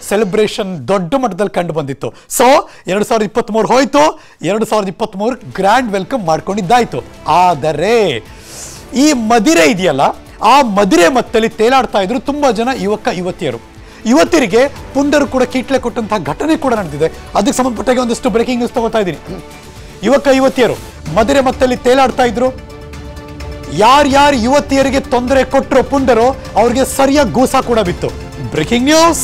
Celebration ದೊಡ್ಡ ಮಟ್ಟದಲ್ಲಿ ಕಂಡು ಬಂದಿತ್ತು. ಸೊ 2023 ಹೋಯ್ತು, 2023 ಗ್ರ್ಯಾಂಡ್ ವೆಲ್ಕಮ್ ಮಾಡ್ಕೊಂಡಿದ್ದಾಯ್ತು. ಆದರೆ ಈ ಮದಿರೆ ಇದೆಯಲ್ಲ, ಆ ಮದಿರೆ ಮತ್ತಲ್ಲಿ ತೇಲಾಡ್ತಾ ಇದ್ರು ತುಂಬಾ ಜನ ಯುವತಿಯರಿಗೆ ಪುಂಡರು ಕೂಡ ಕೀಟ್ಲೆ ಕೊಟ್ಟಂತಹ ಘಟನೆ ಕೂಡ ನಡೆದಿದೆ. ಅದಕ್ಕೆ ಸಂಬಂಧಪಟ್ಟಾಗ ಒಂದಷ್ಟು ಬ್ರೇಕಿಂಗ್ ನ್ಯೂಸ್ ತಗೋತಾ ಇದ್ದೀನಿ. ಯುವತಿಯರು ಮದಿರೆ ಮತ್ತಲ್ಲಿ ತೇಲಾಡ್ತಾ ಇದ್ರು. ಯಾರ್ಯಾರು ಯುವತಿಯರಿಗೆ ತೊಂದರೆ ಕೊಟ್ಟರು ಪುಂಡರು ಅವ್ರಿಗೆ ಸರಿಯಾಗಿ ಗೂಸ ಕೂಡ ಬಿತ್ತು. Breaking news.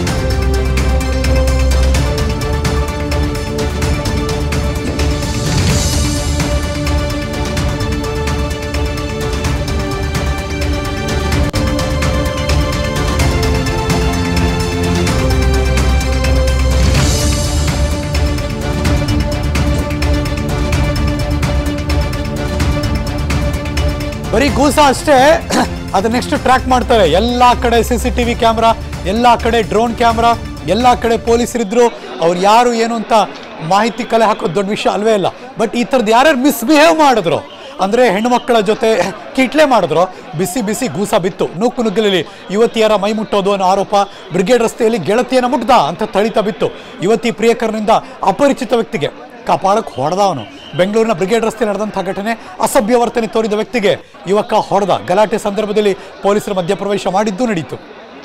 ಬರೀ ಗೂಸ ಅಷ್ಟೇ, ಅದು ನೆಕ್ಸ್ಟ್ ಟ್ರ್ಯಾಕ್ ಮಾಡ್ತಾರೆ. ಎಲ್ಲ ಕಡೆ CCTV ಕ್ಯಾಮ್ರಾ, ಎಲ್ಲ ಕಡೆ ಡ್ರೋನ್ ಕ್ಯಾಮ್ರಾ, ಎಲ್ಲ ಕಡೆ ಪೊಲೀಸರಿದ್ರು. ಅವ್ರು ಯಾರು ಏನು ಅಂತ ಮಾಹಿತಿ ಕಲೆ ಹಾಕೋದು ದೊಡ್ಡ ವಿಷಯ ಅಲ್ವೇ ಇಲ್ಲ. ಬಟ್ ಈ ಥರದ್ದು ಯಾರ್ಯಾರು ಮಿಸ್ಬಿಹೇವ್ ಮಾಡಿದ್ರು ಅಂದರೆ ಹೆಣ್ಣು ಮಕ್ಕಳ ಜೊತೆ ಕಿಟ್ಲೆ ಮಾಡಿದ್ರು, ಬಿಸಿ ಗೂಸ ಬಿತ್ತು. ನುಗ್ಗಲಲ್ಲಿ ಯುವತಿಯರ ಮೈ ಮುಟ್ಟೋದು ಅನ್ನೋ ಆರೋಪ, ಬ್ರಿಗೇಡ್ ರಸ್ತೆಯಲ್ಲಿ ಗೆಳತಿಯನ್ನು ಮುಟ್ದ ಅಂತ ಥಳಿತ ಬಿತ್ತು. ಯುವತಿ ಪ್ರಿಯಕರನಿಂದ ಅಪರಿಚಿತ ವ್ಯಕ್ತಿಗೆ ಕಪಾಳಕ್ಕೆ ಹೊಡೆದವನು. ಬೆಂಗಳೂರಿನ ಬ್ರಿಗೇಡ್ ರಸ್ತೆ ನಡೆದಂಥ ಘಟನೆ, ಅಸಭ್ಯ ವರ್ತನೆ ತೋರಿದ ವ್ಯಕ್ತಿಗೆ ಯುವಕ ಹೊಡೆದ. ಗಲಾಟೆ ಸಂದರ್ಭದಲ್ಲಿ ಪೊಲೀಸರು ಮಧ್ಯಪ್ರವೇಶ ಮಾಡಿದ್ದು ನಡೀತು.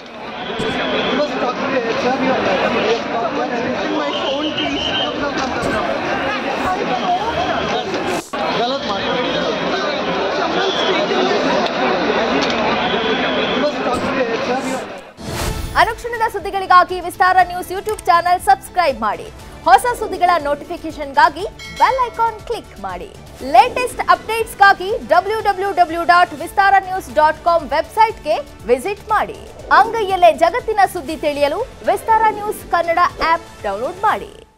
ಅನುಕ್ಷಣದ ಸುದ್ದಿಗಳಿಗಾಗಿ Vistara news YouTube channel subscribe ಮಾಡಿ. ಹೊಸ ಸುದ್ದಿಗಳ ನೋಟಿಫಿಕೇಶನ್ಗಾಗಿ ಬೆಲ್ ಐಕಾನ್ ಕ್ಲಿಕ್ ಮಾಡಿ. ಲೇಟೆಸ್ಟ್ ಅಪ್ಡೇಟ್ಸ್ಗಾಗಿ www.vistaranews.com ವೆಬ್ಸೈಟ್ಗೆ ವಿಸಿಟ್ ಮಾಡಿ. ಅಂಗೈಯಲ್ಲೇ ಜಗತ್ತಿನ ಸುದ್ದಿ ತಿಳಿಯಲು Vistara news Kannada app download ಮಾಡಿ.